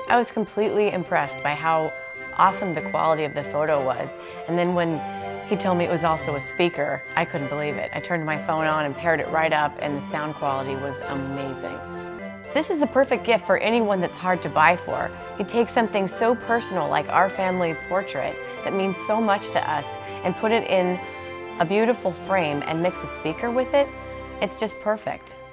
I was completely impressed by how awesome the quality of the photo was. And then when he told me it was also a speaker, I couldn't believe it. I turned my phone on and paired it right up, and the sound quality was amazing. This is the perfect gift for anyone that's hard to buy for. You take something so personal like our family portrait that means so much to us and put it in a beautiful frame and mix a speaker with it. It's just perfect.